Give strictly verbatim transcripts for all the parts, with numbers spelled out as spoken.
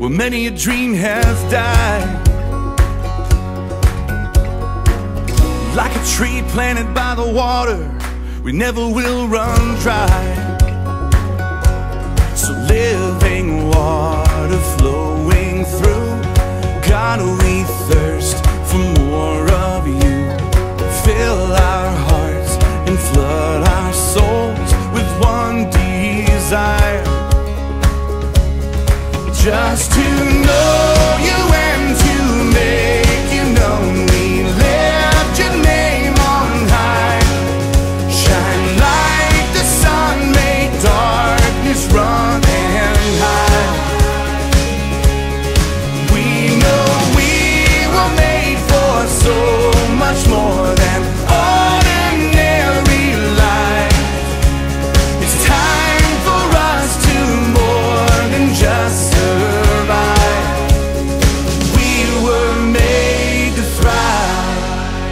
where many a dream has died. Like a tree planted by the water, we never will run dry. So living water flowing through, God, we thirst for more of you. Fill our hearts and flood our souls with one desire, just to know you and to make you known. We lift your name on high. Shine like the sun, make darkness run and hide. We know we were made for so much more than ordinary life. It's time for us to more than just survive. We were made to thrive.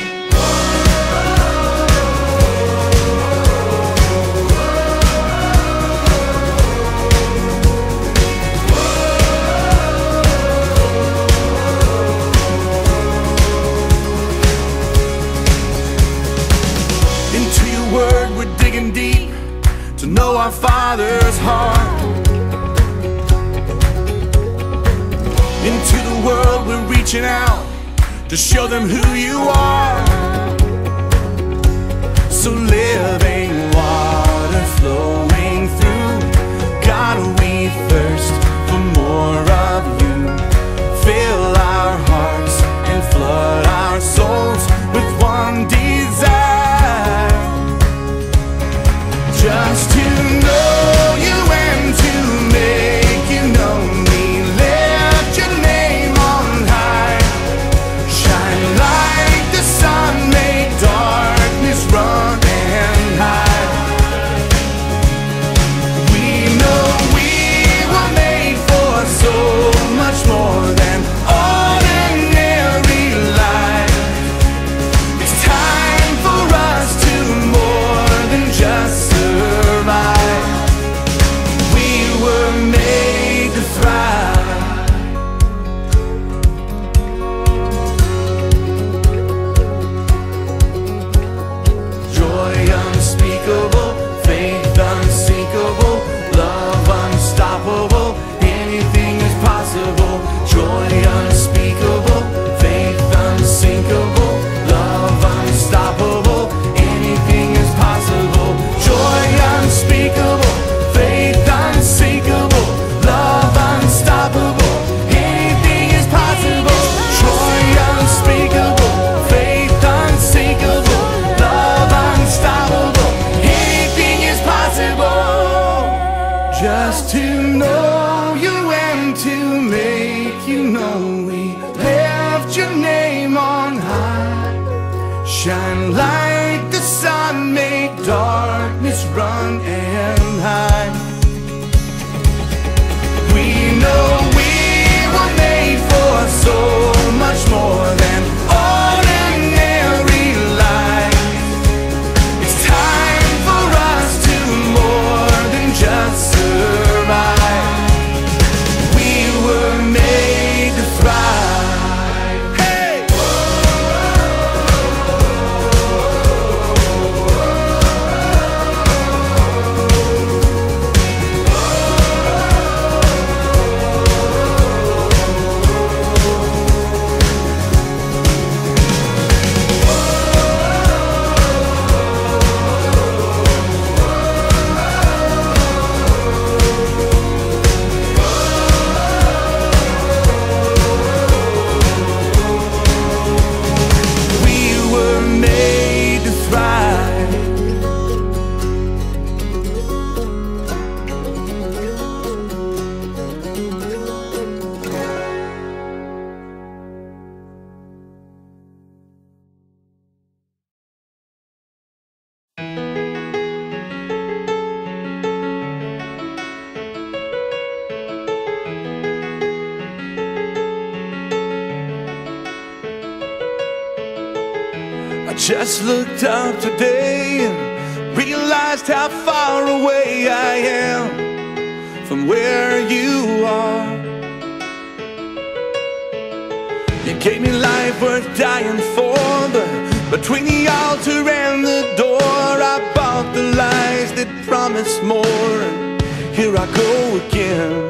Into your word we're digging deep to know our Father's heart. Into the world we're reaching out to show them who you are. So living water flowing through, God, we thirst for more of you. Fill our hearts and flood our souls with one desire, just to know you and to make you known. We lift your name on high. Shine like the sun, make darkness run and hide. We know we were made for so much more than ordinary life. It's time for us to more than just survive. We were made to thrive. Joy unspeakable, faith unsinkable, love unstoppable, anything is possible. Joy unspeakable, faith unsinkable, love unstoppable, anything is possible. Joy unspeakable, faith unsinkable, love unstoppable, anything is possible. Joy unspeakable, faith unsinkable, love unstoppable, anything is possible. Just to know you and to make you known, we lift your name on high. Shine like the sun, make darkness run and hide. We know we were made for so much more than ordinary life. It's time for us to more than just survive. We were made to thrive. Hey! Just looked up today and realized how far away I am from where you are. You gave me life worth dying for, but between the altar and the door I bought the lies that promise more, and here I go again.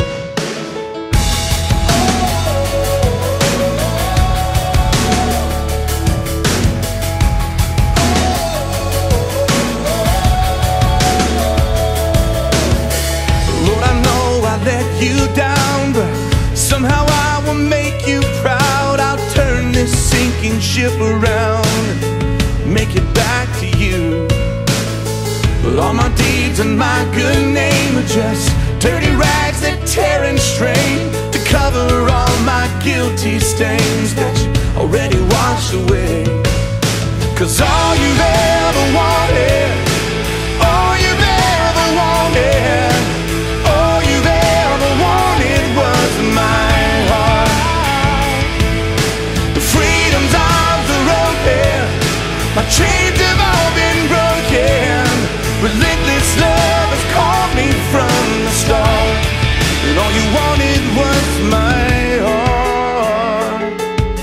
Lord, I know I let you down, but somehow I will make you proud. I'll turn this sinking ship around and make it back to you. But all my deeds and my good name are just dirty rags that tear and strain to cover all my guilty stains that you already washed away. 'Cause all you've ever wanted, all you've ever wanted, all you've ever wanted was my heart. The freedom's arms are open, my chains have all been broken. Relentless love has called me from the start, and all you wanted was my heart.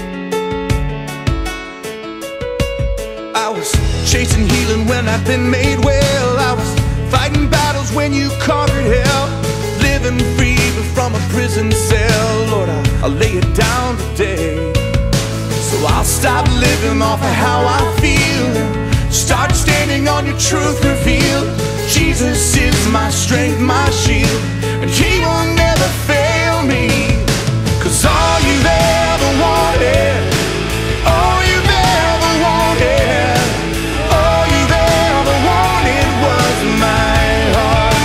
I was chasing healing when I've been made well. I was fighting battles when you conquered hell, living free but from a prison cell. Lord, I, I lay it down today, so I'll stop living off of how I feel and start standing on your truth revealed. Jesus is my strength, my shield, and he will never fail me. 'Cause all you've ever wanted, all you've ever wanted, all you've ever wanted was my heart.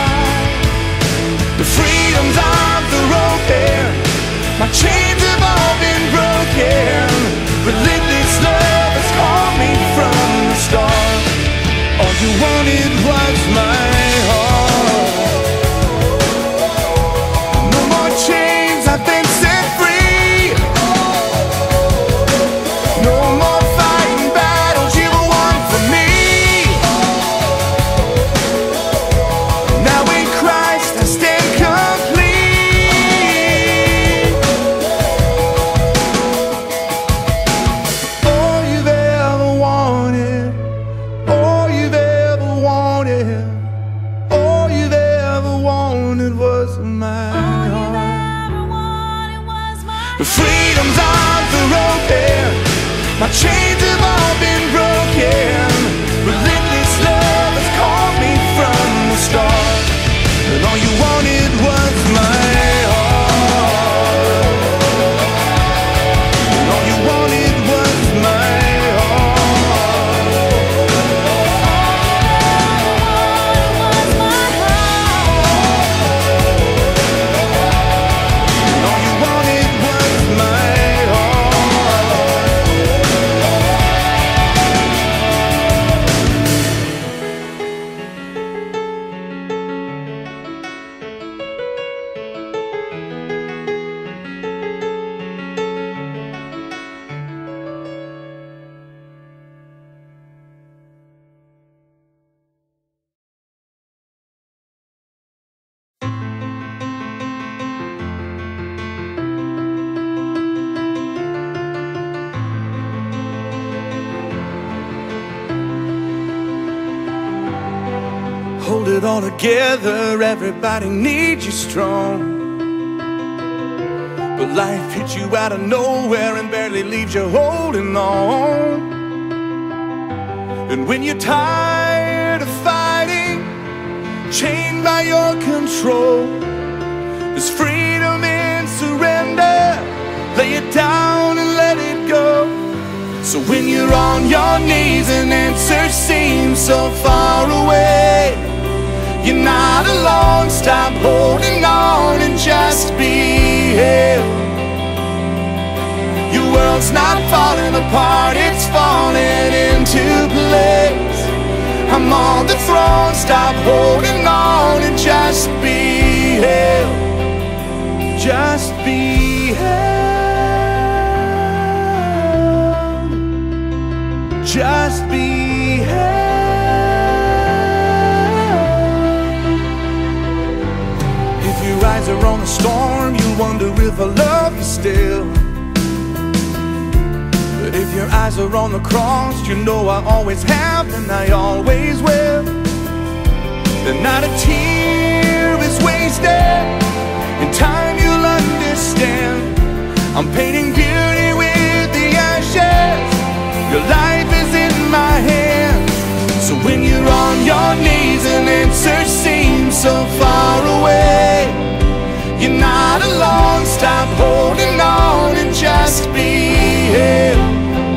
The freedom's arms are open, my chains have all been broken. Relentless love has called me from the start. All you wanted was my heart. No more chains, I've been set free. No more fighting battles you won for me. Now in Christ I stand complete. All you've ever wanted, all you've ever wanted, all you've ever wanted was my heart. The freedom's arms are open, my chains have all been broken. Relentless love has called me from the start, and all you wanted was my heart. And all you wanted was my heart. And all you wanted was my heart. Hold it all together, everybody needs you strong. But life hits you out of nowhere and barely leaves you holding on. And when you're tired of fighting, chained by your control, there's freedom in surrender. Lay it down and let it go. So when you're on your knees and answers seem so far away, you're not alone. Stop holding on and just be held. Your world's not falling apart, it's falling into place. I'm on the throne. Stop holding on and just be held. Just be held. Just be held. If your eyes are on the storm, you wonder if I love you still. eyes are on the cross. You know I always have and I always will. That not a tear is wasted. In time you'll understand. I'm painting beauty with the ashes. Your life is in my hands. So when you're on your knees and answers seem so far away, you're not alone. Stop holding on and just be held.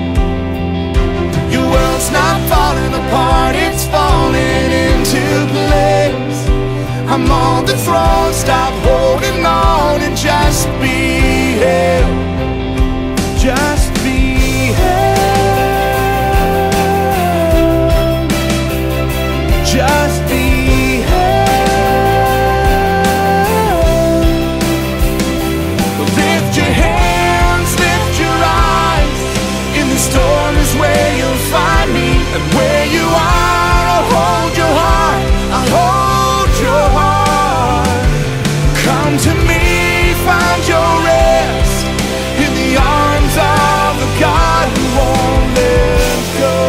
Your world's not falling apart, it's falling into place. I'm on the throne. Stop holding on and just be held. Just be held. Just be held. Lift your hands, lift your eyes. In the storm is where you'll find me. And where you are, I'll hold your heart. I'll hold your heart. Come to me, find your rest in the arms of the God who won't let go.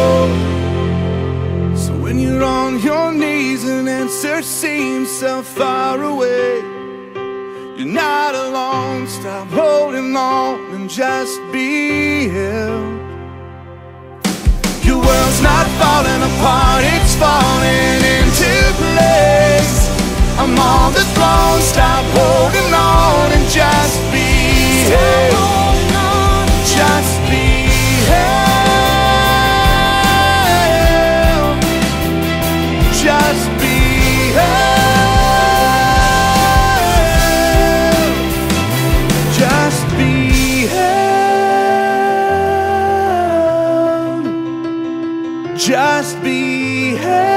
So when you're on your knees and answers seem so far away, you're not alone. Stop holding on and just be held. Your world's not falling apart, it's falling into place. I'm on the throne. Stop holding on and just be held. Just be held. Just be held. Just be held. Just be held.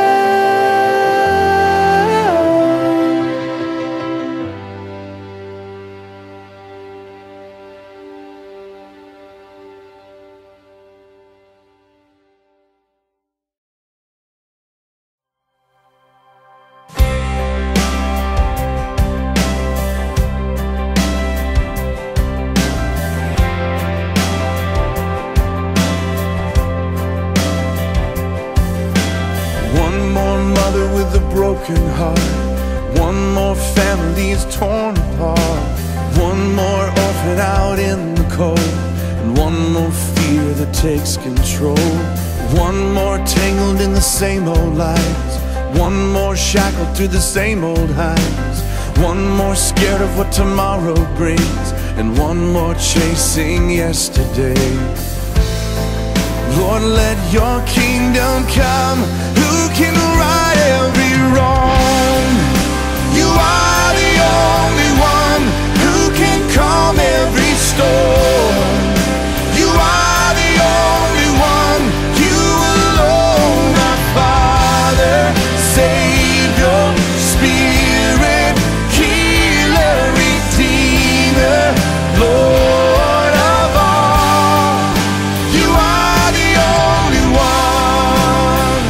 With a broken heart, one more family is torn apart, one more orphan out in the cold, and one more fear that takes control, one more tangled in the same old lies, one more shackled to the same old highs, one more scared of what tomorrow brings, and one more chasing yesterday. Lord, let your kingdom come. Who can right every wrong? You are the only one who can calm every storm. You are the only one, you alone, our Father, Savior, Spirit, Healer, Redeemer, Lord of all. You are the only one.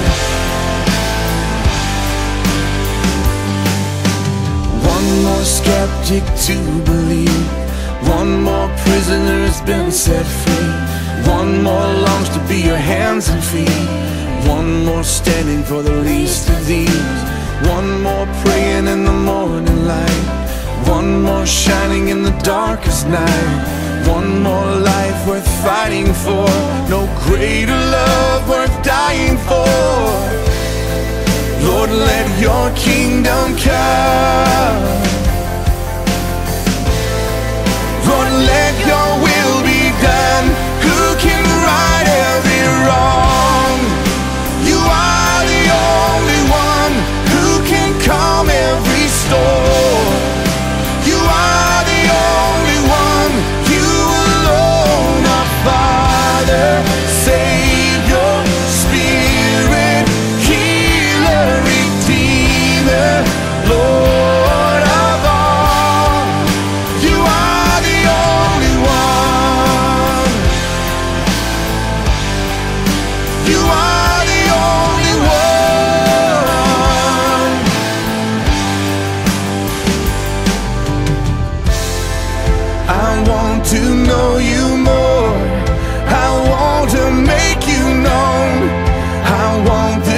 One more skeptic to believe, one more prisoner has been set free, one more longs to be your hands and feet, one more standing for the least of these, one more praying in the morning light, one more shining in the darkest night, one more life worth fighting for, no greater love worth dying for. Lord, let your kingdom come. Lord, let your will be done. Who can right every wrong? You are the only one who can calm every storm. You are the only one, you alone, our Father, Savior, Spirit, Healer, Redeemer, Lord of all. You are the only one. You are the only one. I want to know you more. I want to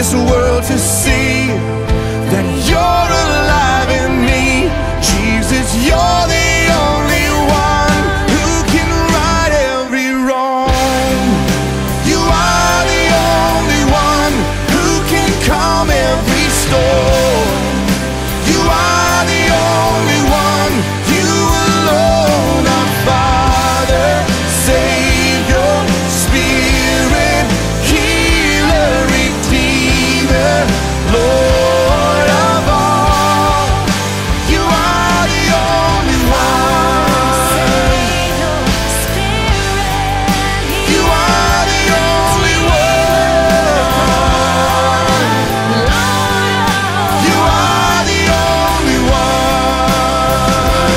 this world to see that you're alive in me. Jesus, you're the only one who can right every wrong. You are the only one who can calm every storm. You are the only one, you alone, our Father, Savior, Spirit, Healer, Redeemer, Lord of all. You are the only one. You are the only one. You are the only one.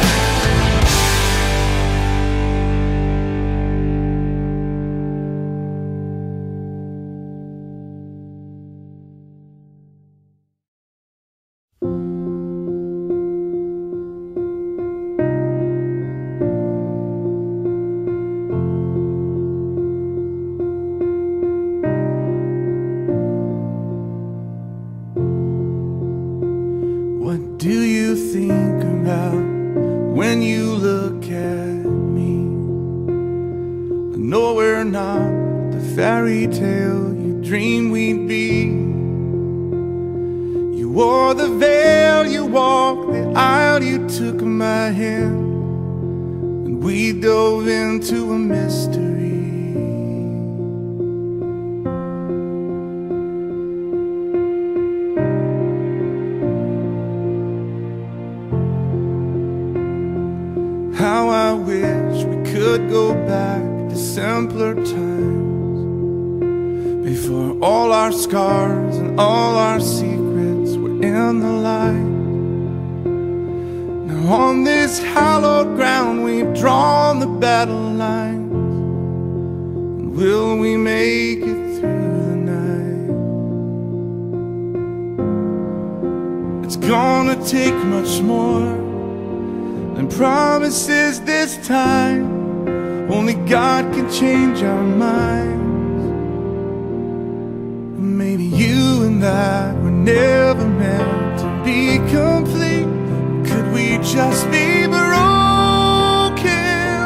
What do you think about when you look at me? I know we're not the fairy tale you dreamed we'd be. You wore the veil, you walked the aisle, you took my hand, and we dove into a mystery. How I wish we could go back to simpler times, before all our scars and all our secrets were in the light. Now on this hallowed ground we've drawn the battle lines, and will we make it through the night? It's gonna take much more and promises this time. Only God can change our minds. Maybe you and I were never meant to be complete. Could we just be broken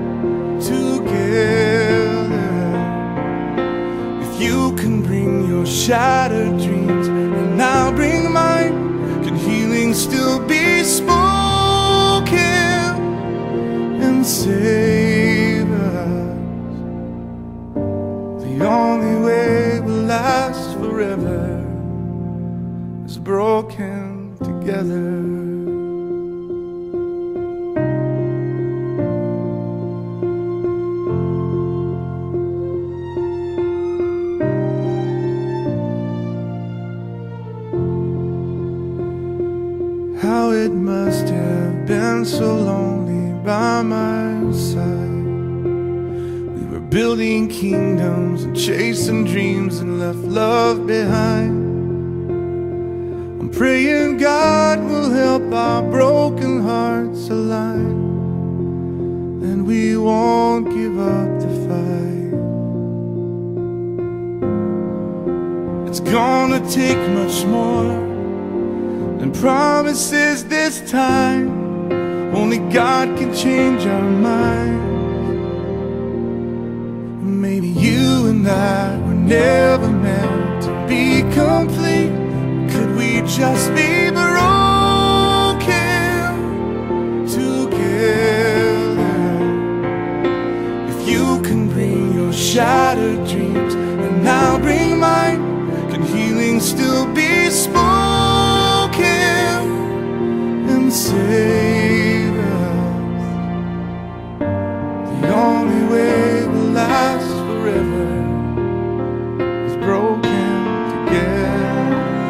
together? If you can bring your shattered dreams and I'll bring mine, can healing still be spoken and save us? The only way we'll last forever is broken together. How it must have been so lonely by my side. We were building kingdoms and chasing dreams and left love behind. I'm praying God will help our broken hearts align, and we won't give up the fight. It's gonna take much more than promises this time. Only God can change our minds. Maybe you and I were never meant to be complete. Could we just be broken together? If you can bring your shattered dreams and I'll bring mine, can healing still be spoken and save us? The only way we'll last forever is broken together.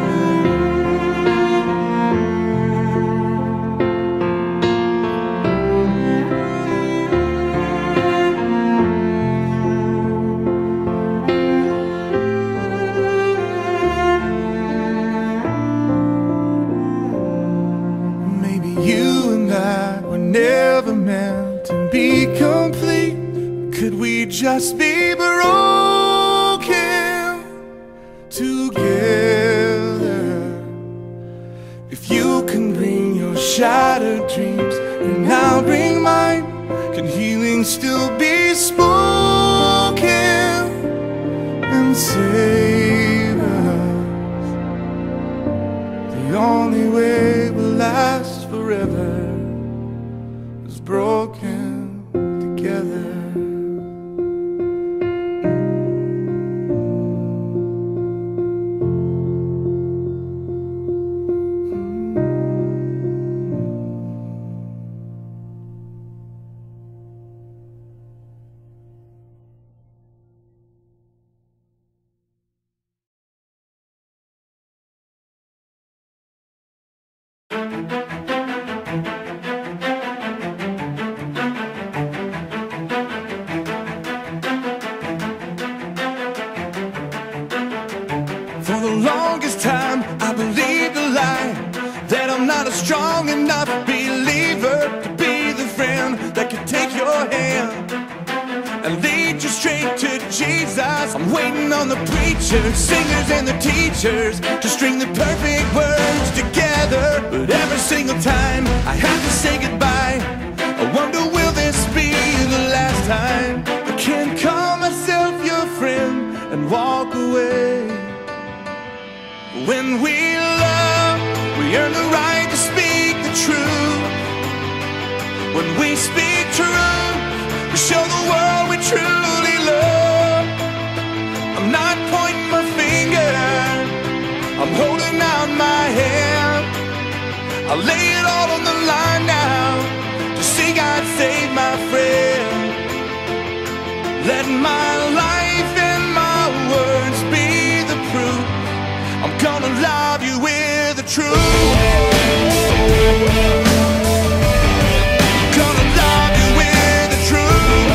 Never meant to be complete. Could we just be broken together? can still be spoken and save us. The only way will last forever is broken together. For the longest time I believed a lie, that I'm not a strong enough believer to be the friend that could take your hand and lead you straight to Jesus. I'm waiting on the preachers, singers and the teachers to string the perfect words together, but every single time I have to say goodbye, I wonder, will this be the last time I can call myself your friend and walk away? When we love, we earn the right to speak the truth. When we speak truth, we show the world we truly love. I'm not pointing my finger, I'm holding out my hand. I'll lay it all on the line now to see God save my friend. Let my life and my words be the proof. I'm gonna love you with the truth. Gonna love you with the truth.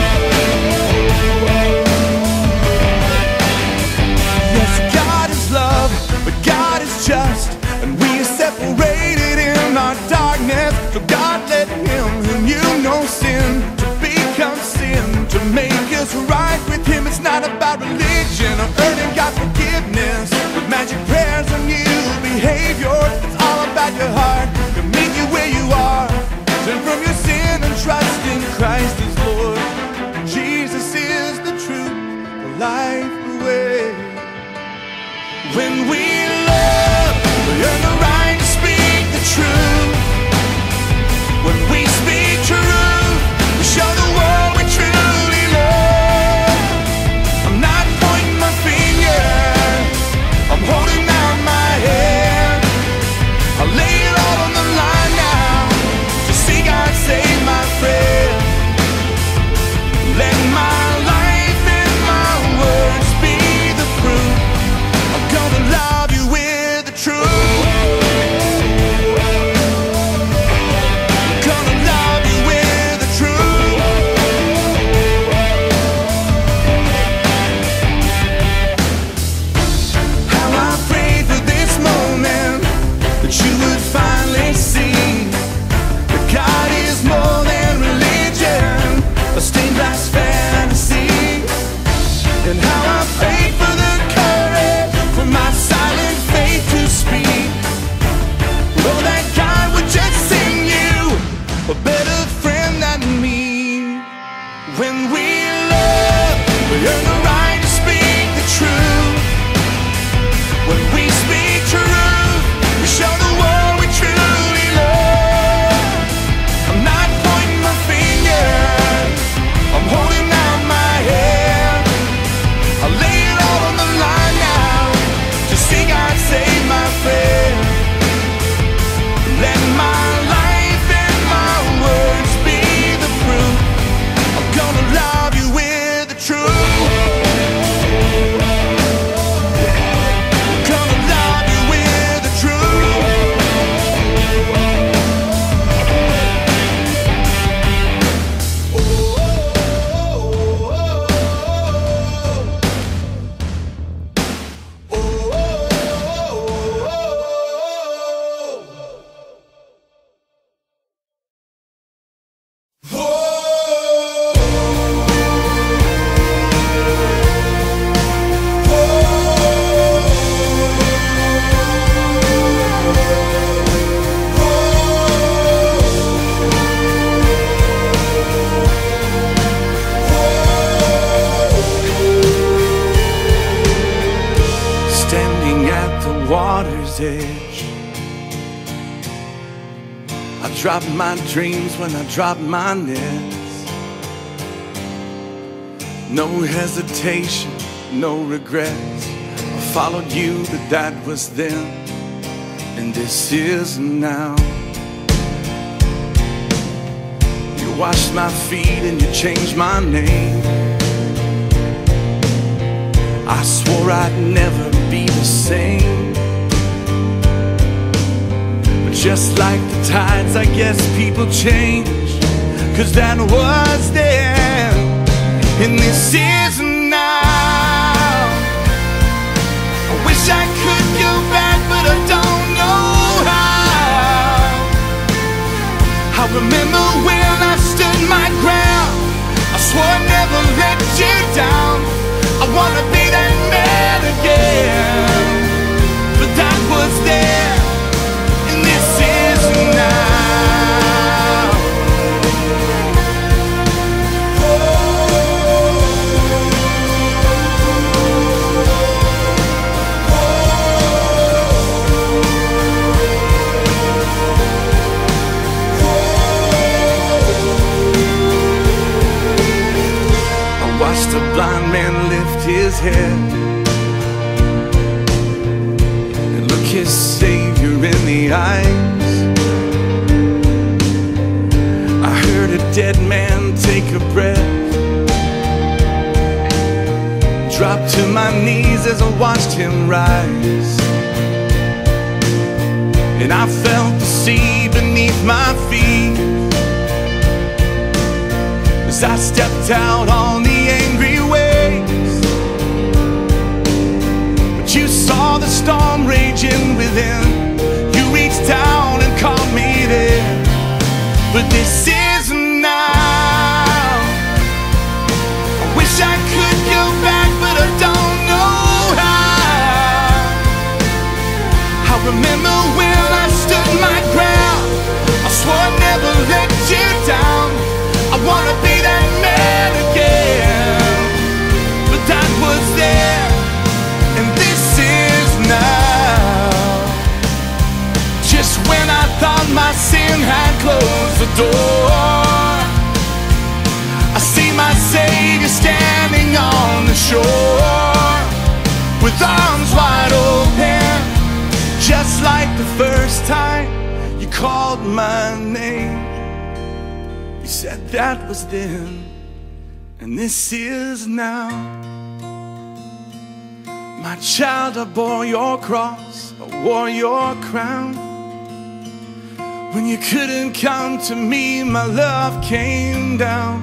Yes, God is love, but God is just, and we are separated in our darkness. So God let him who knew no sin to become sin, to make us right with him. It's not about religion or earning God forgiveness with magic prayers or new behavior. It's all about your heart. He'll meet you where you are. Turn from your sin and trust in Christ as Lord. Jesus is the truth, the life, the way. When we love, we earn the right to speak the truth. When we speak truth, we show the world we truly love. I'm not pointing my finger, I'm holding out my hand. I'll lay it all on the line now to see God save my friend. Let my life and my words be the proof. I'm gonna love you with the truth. Gonna love you with the truth. How I prayed for this moment, that you would finally see that God is more than religion, a stained glass fantasy. And how I prayed for the courage for my silent faith to speak. Oh, that God would just send you a better friend than me. When we love, we earn the right to speak the truth. When we speak truth, we show the world we truly love. I'm not pointing my finger, I'm holding out my hand. I'll lay it all on the line now to see God save my friend. Let my life and my words be the proof. I'm gonna love you edge. I dropped my dreams when I dropped my nets. No hesitation, no regrets. I followed you, but that was then, and this is now. You washed my feet and you changed my name. I swore I'd never be the same. But just like the tides, I guess people change. Cause that was then, and this is now. I wish I could go back, but I don't know how. I remember when I stood my ground. I swore I'd never let you down. I wanna be that man again. But that was then, and this is now. Watched a blind man lift his head and look his Savior in the eyes. I heard a dead man take a breath, dropped to my knees as I watched him rise. And I felt the sea beneath my feet as I stepped out on the angry waves. But you saw the storm raging within. You reached down and caught me there. But this is now. I wish I could go back, but I don't know how. I remember when I stood my ground. I swore I'd never let you down. I wanna be that man again. But that was then, and this is now. Just when I thought my sin had closed the door, I see my Savior standing on the shore with arms wide open, just like the first time you called my name. You said that was then, and this is now. My child, I bore your cross, I wore your crown. When you couldn't come to me, my love came down.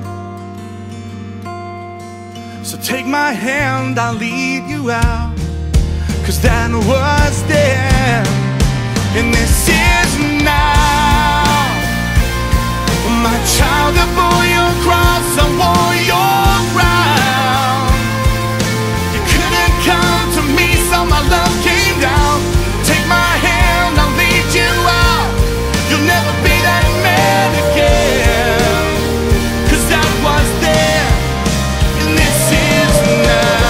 So take my hand, I'll lead you out. Cause that was then, and this is now. My child, I bore your cross, I wore your crown. You couldn't come to me, so my love came down. Take my hand, I'll lead you out. You'll never be that man again. Cause that was then, and this is now.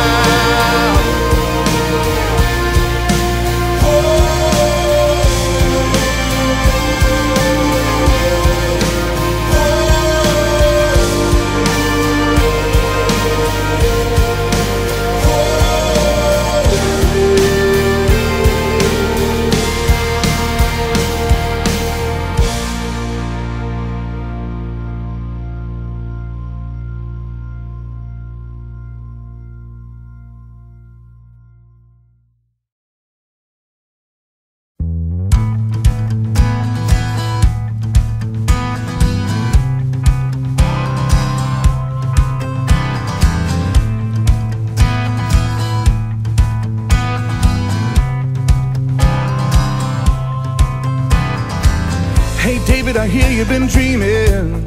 Hey David, I hear you've been dreaming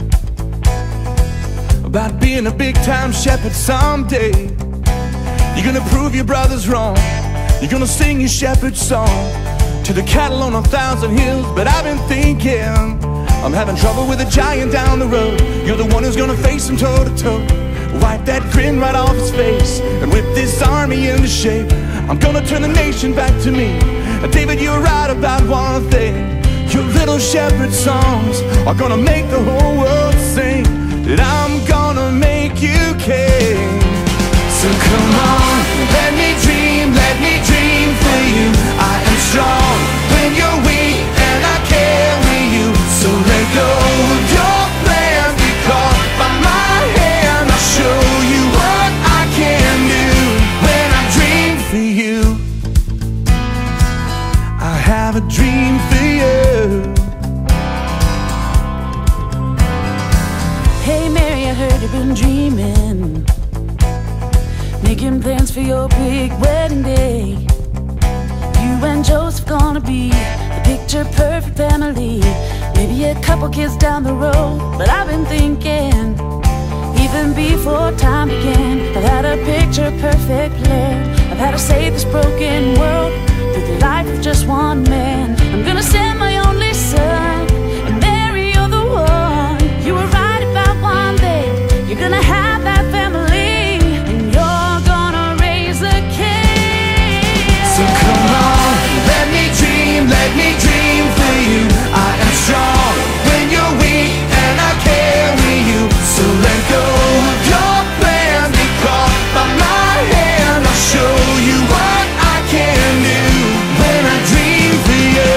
about being a big-time shepherd someday. You're gonna prove your brothers wrong. You're gonna sing your shepherd song to the cattle on a thousand hills. But I've been thinking, I'm having trouble with a giant down the road. You're the one who's gonna face him toe to toe, wipe that grin right off his face, and whip this army into shape. I'm gonna turn the nation back to me, David, you're right about one thing. Your little shepherd songs are gonna make the whole world sing that I'm gonna make you king. So come on, let me dream, let me dream for you. I am strong when you're weak and I carry you. So let go of your plan, be caught by my hand. I'll show you what I can do when I dream for you. I have a dream for you. Hey Mary, I heard you've been dreaming, making plans for your big wedding day. You and Joseph gonna be a picture perfect family. Maybe a couple kids down the road. But I've been thinking, even before time began, I've had a picture perfect plan. I've had to save this broken world through the life of just one man. I'm gonna send my only son, and Mary, you're the one. You were right about one thing, you're gonna have that family, and you're gonna raise a king. So come on, let me dream, let me dream for you. I am strong when you're weak and I carry you. So let go of your plan, be caught by my hand. I'll show you what I can do when I dream for you.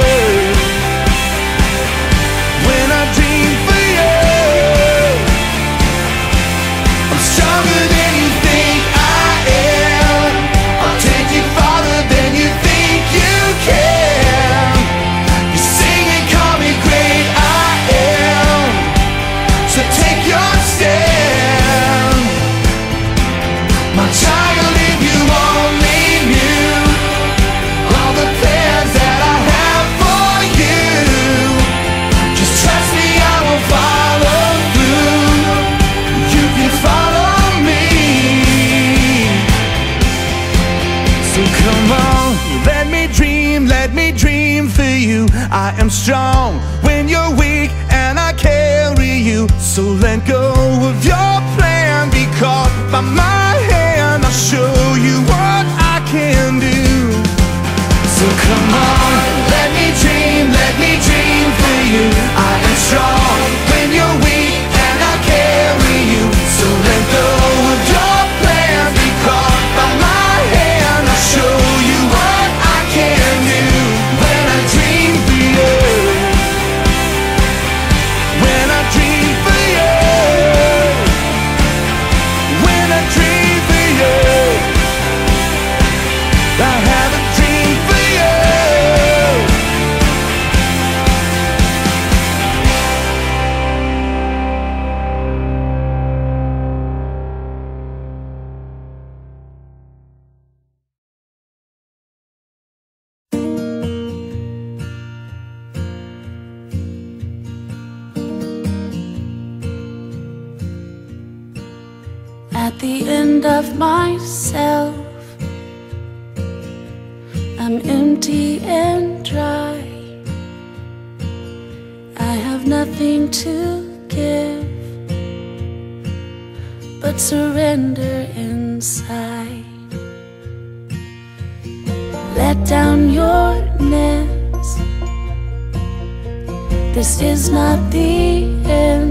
When I dream for you, I'm stronger than you think I am. I'll take you farther than you think you can. You sing and call me great, I am. So take your stand, my child, if you only knew all the plans that I have for you. Just trust me, I will follow through. You can follow me. So come on, let me dream, let me dream for you. I am strong when you're weak and I carry you. So let go of your plan, be caught by my hand. I'll show you what I can do. So come on, let me dream, let me dream for you. I am strong when you're weak and I carry you. So let go of your plan, be caught by my hand. I'll show you what I can do when I dream for you. When I dream for you, when I dream for you, I have a dream for you. At the end of myself, I'm empty and dry. I have nothing to give but surrender inside. Let down your nets, this is not the end.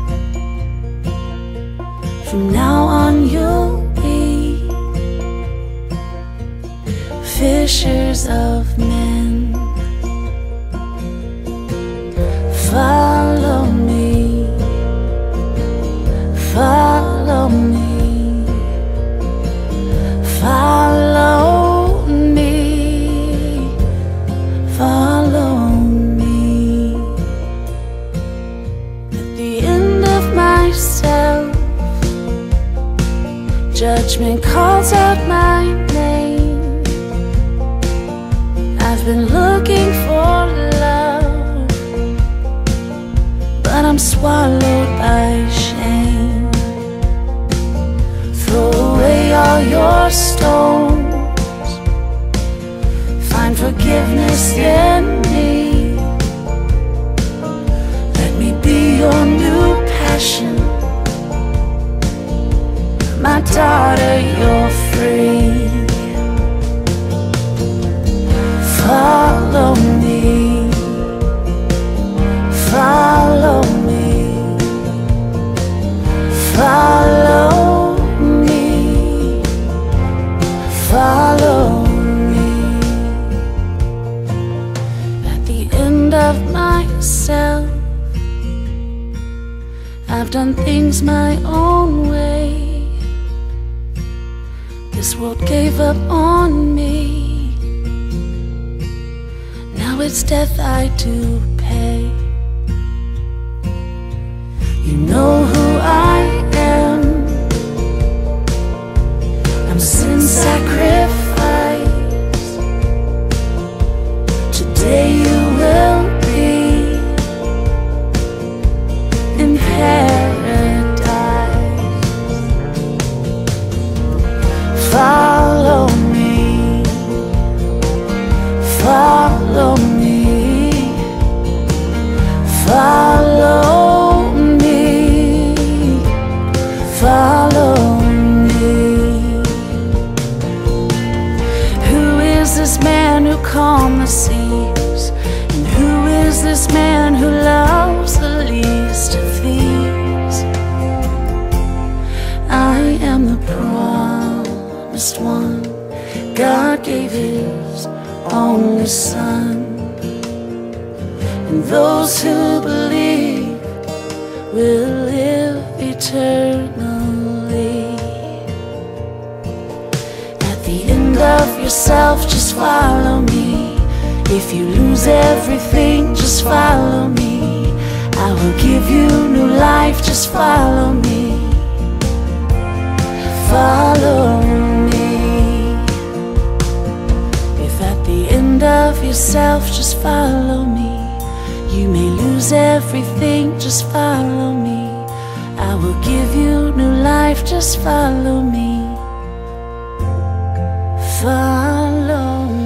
From now on you'll be fishers of men. Follow me, follow me, follow me, follow me. At the end of myself, judgment calls out my name. I've been looking for love, but I'm swallowed by shame. Throw away all your stones, find forgiveness in me. Let me be your new passion. My daughter, you're free. Fall This world gave up on me. Now it's death I do pay. You know who I am. I'm sin sacrifice. Today you will be in paradise. Follow me, follow me, follow me, follow me. Who is this man who calmed the seas? And who is this man who loves the least of these? I am the promised one. God gave His only Son, and those who believe will live eternally. At the end of yourself, just follow me. If you lose everything, just follow me. I will give you new life, just follow me. Follow me. If at the end of yourself, just follow me. You may lose everything, just follow me. I will give you new life, just follow me. Follow me.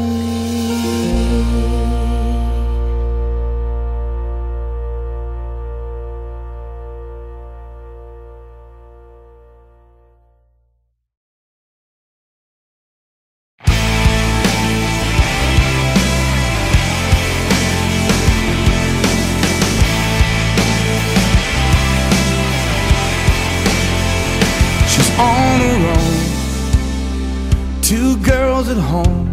On her own, two girls at home,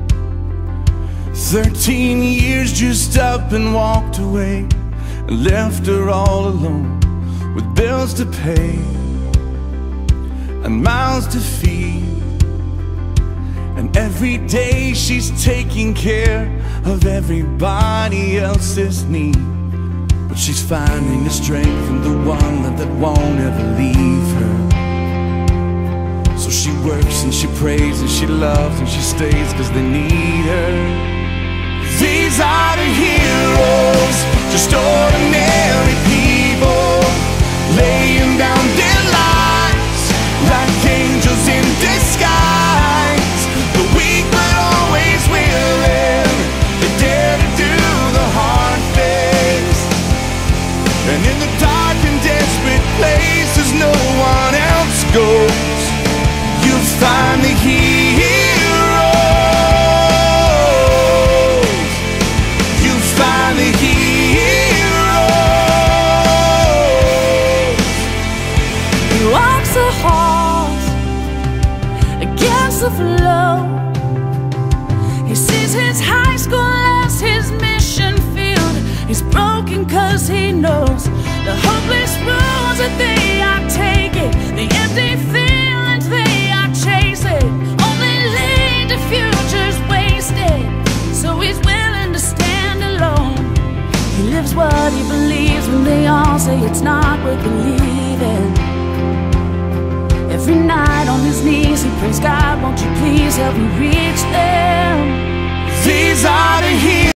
thirteen years just up and walked away, and left her all alone with bills to pay and mouths to feed. And every day she's taking care of everybody else's need, but she's finding the strength from the one that, that won't ever leave her. So she works and she prays and she loves and she stays cause they need her. These are the heroes, just ordinary people, laying down their lives like angels in disguise. The weak but always willing, they dare to do the hard things. And in the dark and desperate places no one else goes, you'll find the heroes. You'll find the heroes. He walks the halls against the flow. He sees his high school as his mission field. He's broken cause he knows the hopeless roads that they are taking, the empty feelings they are chasing, only lead to futures wasted. So he's willing to stand alone. He lives what he believes when they all say it's not worth believing. Every night on his knees he prays, God, won't you please help me reach them. These are the heroes.